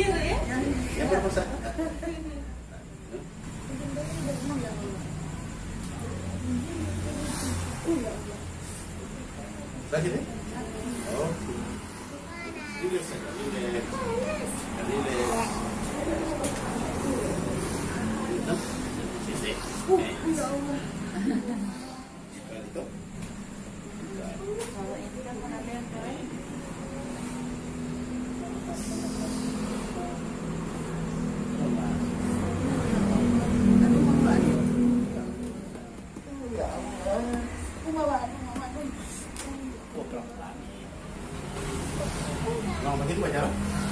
Yang berapa sah? Sakit ya? Oh. Relax saja, relax. Relax. Sisi. Sekali tu. Kalau ini kan ada yang keren. Mau begitu pacaran?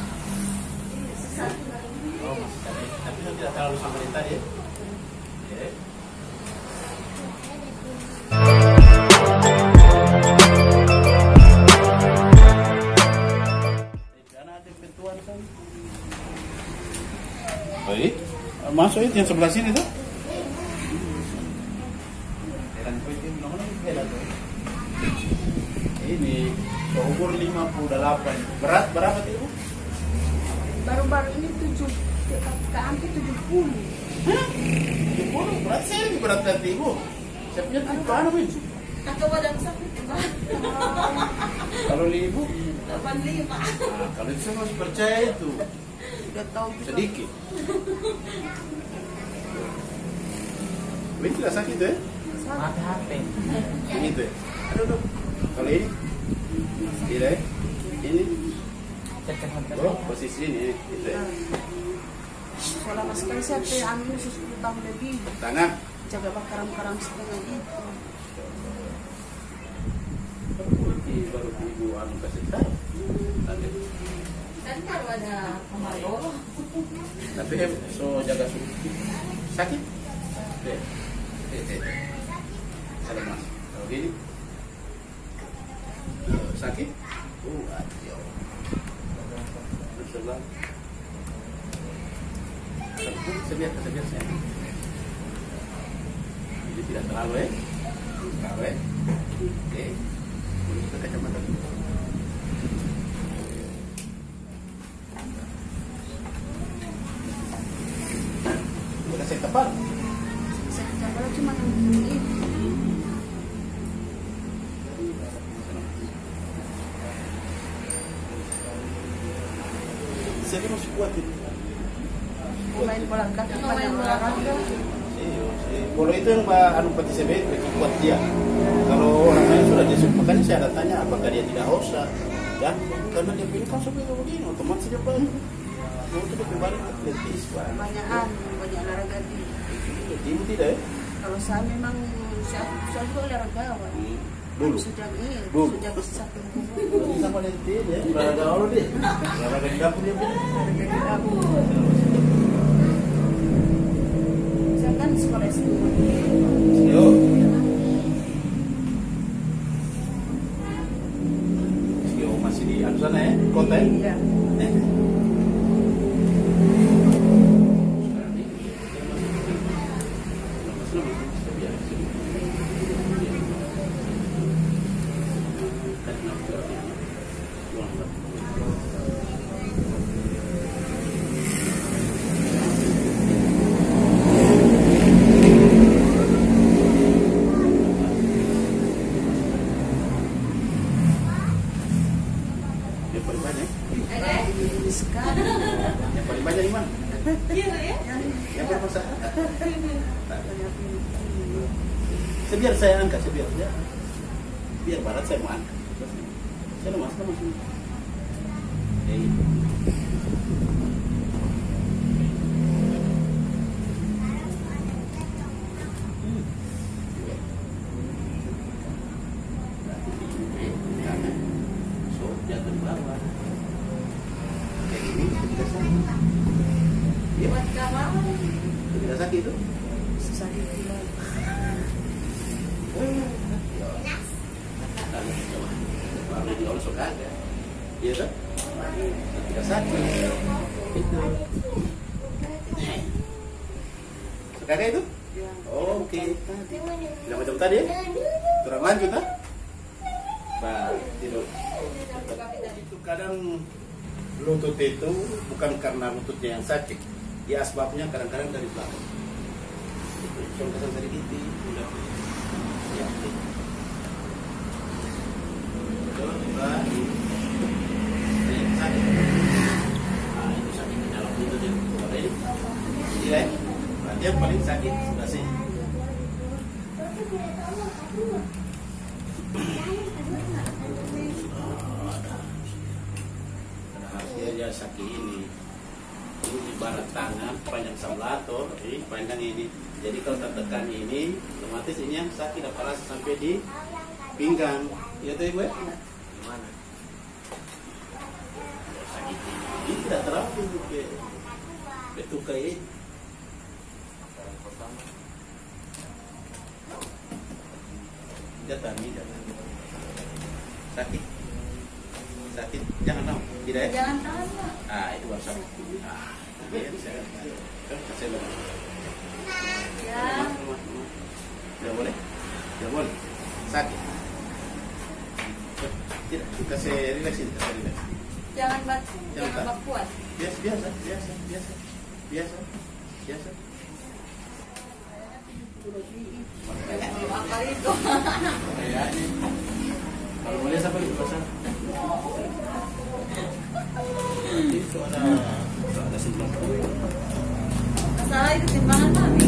Oh, tapi tidak terlalu sama yang tadi ya? Oke. Karena ada pintuan kan. Baik, masuk itu yang sebelah sini tuh. Ini umur 58. Berat berapa tuh Ibu? Baru-baru ini 7, hampir 70. Hah? 70? Berat sih berat nanti Ibu. Saya punya tujuh anu Ibu. Atau badan sakit. Kalau Ibu 85. nah, kalau itu saya masih percaya itu. Udah tahu juga. Sedikit. Ini tidak sakit ya? Mati HP. Ini tuh ya? Aduh. Kalau ini? Tidak ya? Ini? Oh, posisi ini. Itu ya? Selama sekali saya ambil 10 tahun lebih. Tangan? Jaga bakaran-karam setengah itu. Baru Ibu anu kasih tahu. Kan kalau ada kemarin. Tapi so jaga suhu. Sakit? Kalau mas, kalau gini sakit? Aduh. Sebelah. Sebiar saya. Jadi tidak terlalu ya. Terlalu ya. Oke. Ke kacamata. Udah saya tebal. Saya cuma ini. Saya masih kuat itu. Main bola kaki, main olahraga. Kalau itu yang anu pati CB lebih kuat dia. Kalau orang lain sudah dia makanya saya ada tanya apakah dia tidak usah, ya? Karena dia pilih kan sampai begini, otomatis dia banyak. Mau itu lebih banyak atletis, banyak olahraga di. Ibu tidak ya? Kalau saya memang saya juga olahragawan. Dulu. Sejak satu Dulu sama lentil ya, olahraga dulu deh. Olahraga di dapur dia punya. olahraga di dapur. Saya kan sekolah S2. Yo. Yo masih di anu sana ya, kota ya? Iya. Yang paling banyak? Sekali. Yang paling banyak di mana? Yang berapa sah? Biar saya angkat, biar barat saya mau angkat. Saya lemas. So, jatuh bawah. Kayak gini, tidak sakit. Iya, Buat kamar tidak sakit itu. sakit juga. Lalu di oleh suka ada, iya kan? Tidak sakit. Itu. Suka ada itu? Oh, oke. Tidak macam tadi ya? Kurang lanjut ah? Bah, tidur. Itu kadang lutut itu bukan karena lututnya yang sakit, dia asbabnya kadang-kadang dari belakang. Itu contohnya dari itu udah ya. Kalau juga ini sakit, itu sakit di dalam lutut itu. Kalau ini, berarti yang paling sakit sebelah sini. Dia sakit ini ibarat tangan panjang sablator, panjang ini. Jadi kalau tertekan ini, otomatis ini yang sakit apalagi sampai di pinggang. Ya tuh ibu ya? Gimana? Sakit ini tidak terlalu betul kayak jatah sakit. Sakit, jangan tahu, tidak ya? Jangan tahu. Itu baru sakit. Ya, saya kasih lo. Ya. Tidak boleh, tidak boleh. Sakit. Tidak, kasih relax ini, kasih relax. Jangan kuat. Biasa. Apa itu? Kalau boleh siapa itu pasang? Itu ada simpang. Masalah itu timbangan mami.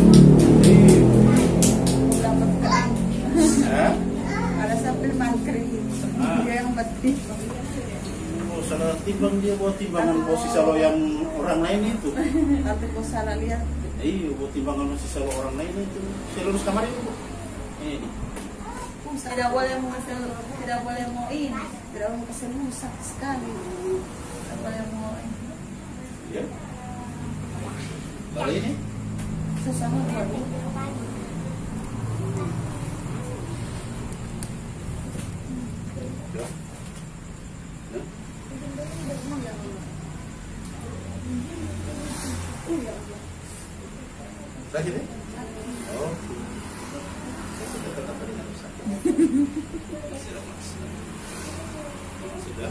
Dapat kerang. Ada sampai mangkring. Dia yang betik. Oh, salah timbang dia buat timbangan posisi kalau yang orang lain itu. Tapi kok salah lihat. Iya, buat timbangan posisi kalau orang lain itu. Saya lulus kamar itu. Ini. Tidak boleh mau ini, tidak boleh kasih rusak sekali. Tidak boleh mau ini. Ya. Kalau ini Sesama baru. ya. Sakit ya? Oh. Sudah.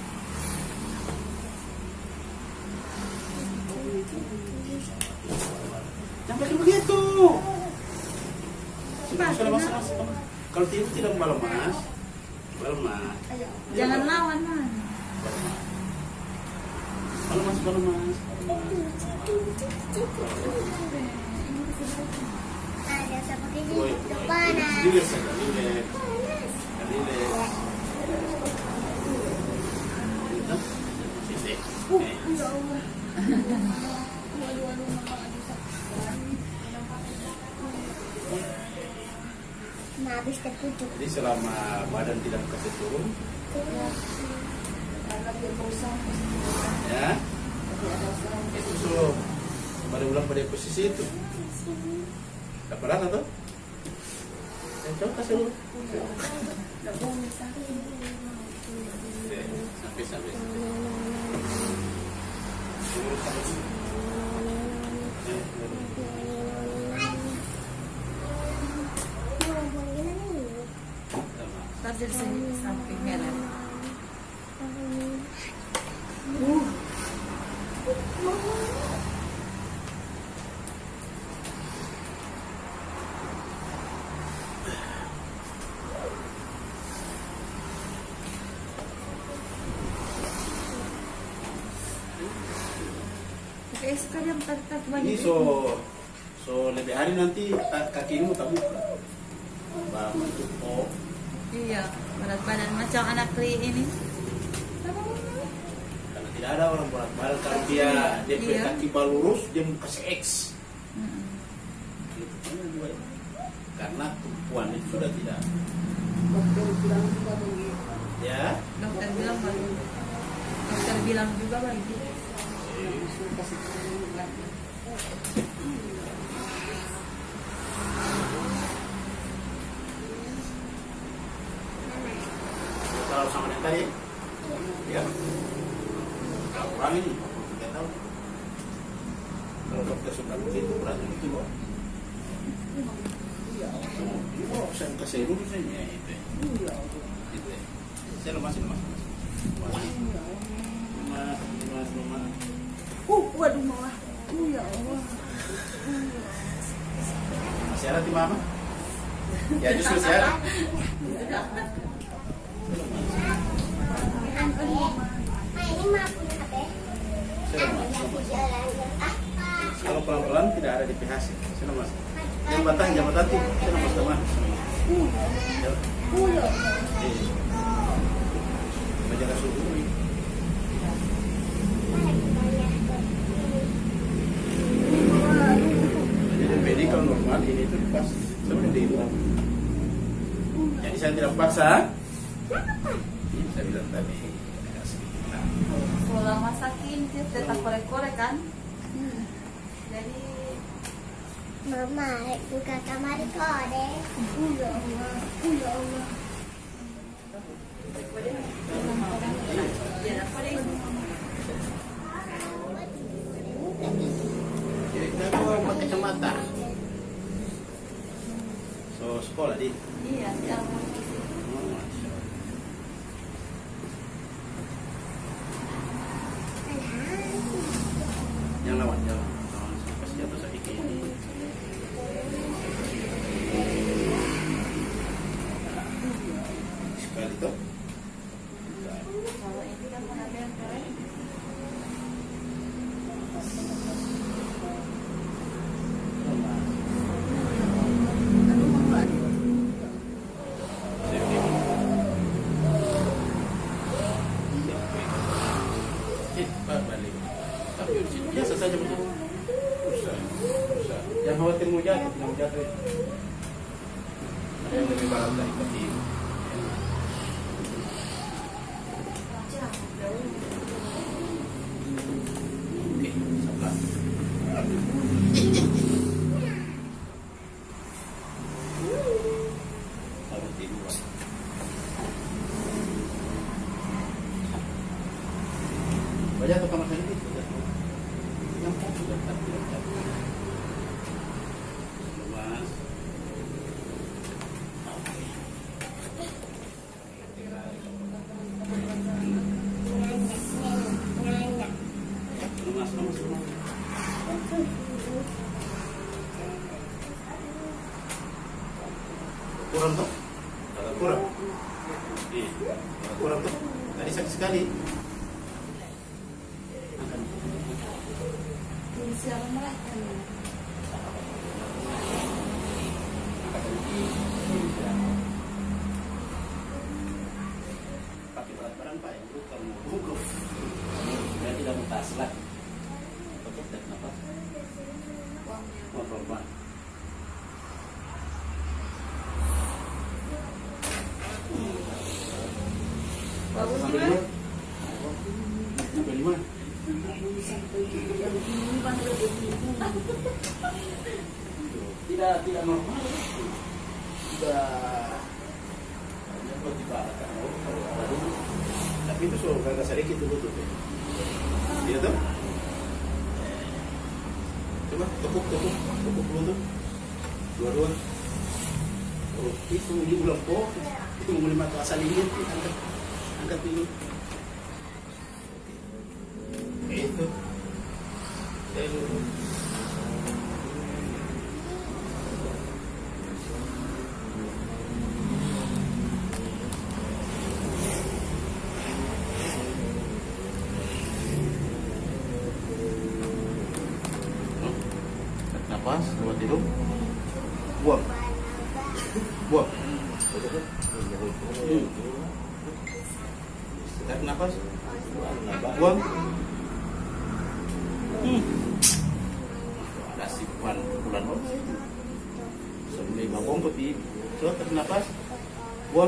Jangan begitu. Kalau tidur tidak melemas. Jangan lawan man. Melemas. Ada seperti ini depan. Relax. Habis terpucuk. Jadi selama badan tidak kasih turun, ya, itu suruh pada ulang pada posisi itu. Tak berat atau? Coba kasih dulu. Sampai. Taruh di sini samping merah. Oke, sekarang tat Ini so lebih hari nanti kaki ini tak buka. Bentuk O. Iya, berat badan macam anak Tri ini. Karena tidak ada orang berat badan kalau dia punya kaki lurus dia mau kasih X. Gitu. Karena tumpuan itu sudah tidak. Dokter bilang juga begitu. Ya. Dokter bilang juga begitu. Kalau sama yang tadi, ya, kurang ini, tidak tahu. Kalau dokter suka begitu, berarti itu loh. Oh, saya kasih dulu saja itu. Itu. Saya lemas. Mas, Mama. Waduh malah. Ya Allah. Syarat di Mama? Ya justru syarat. Ini mah punya HP. Kalau pelan-pelan tidak ada di PHC. Sini Mas. Jambatan sini Mas teman. Menjaga suhu. Jadi kalau normal ini itu pas seperti itu. Jadi saya tidak paksa. Ini saya bilang tadi. Kalau masakin dia tetap korek-korek kan. Jadi Mama buka kamar kode. ya Allah, ya Allah. Jadi kita pakai kacamata. So sekolah di. Iya, sekarang Yang lawan jalan. Pasti jatuh sakit ini. Sekali tuh. kalau ini kan mana korek. Aduh, mama. Balik. Tapi biasa saja begitu. Usah. Jangan khawatir mau jatuh, mau jatuh. Ada yang lebih berat dari kecil. Oke, sebelah. Taruh di luar. Banyak tuh kamar saya itu. Yang sudah tak Mas. Kurang tuh, agak kurang. Iya, agak kurang tuh. Tadi sakit sekali. Siapa mereka? Pakai berat-berat Pak, yang bukan bungkuk. Dia tidak mutas lagi. Oke, kenapa? Pelan-pelan. Bagus Sampai juga. lima. Tidak normal. Sudah tapi itu sudah agak sedikit dulu tuh. Iya tuh. Coba tepuk dulu tuh. Dua. Oh, itu di ulang kok. Itu mulai mata asal ini angkat dulu. Itu. Nafas, buat hidup. Buang. Tarik nafas. Buang. Ada simpan bulan sampai babong putih. Coba tarik nafas. Buang.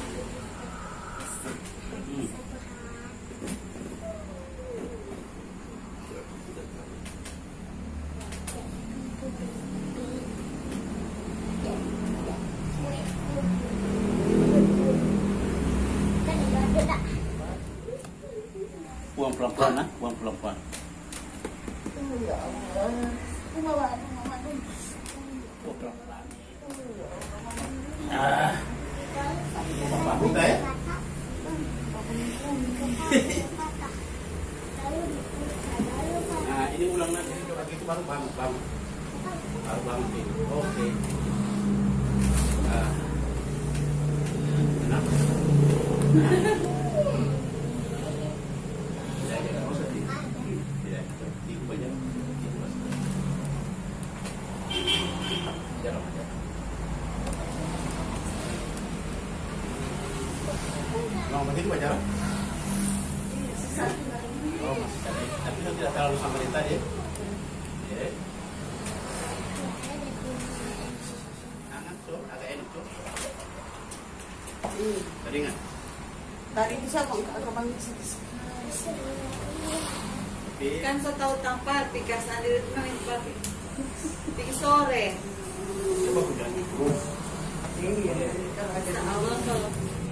Buang pelan-pelan, buang pelan-pelan. Ya Allah. Mama. Buang pelan-pelan. Bapak buka ya. Nah, ini ulang lagi coba gitu baru bangun, bangun. Baru bangun ini. Oke. Nah. Kenapa? Tidak usah tidak tipu banyak. Jalan aja. Mau begitu baca? Oh, masih ada. Tapi itu tidak terlalu sama yang tadi. Ya. Hangat tuh, agak enak tuh. Ringan. Tadi itu sama agak banyak Tapi kan so tahu tampar pikas nanti itu main papi pikir sore coba hujan. iya kalau ada abang kalau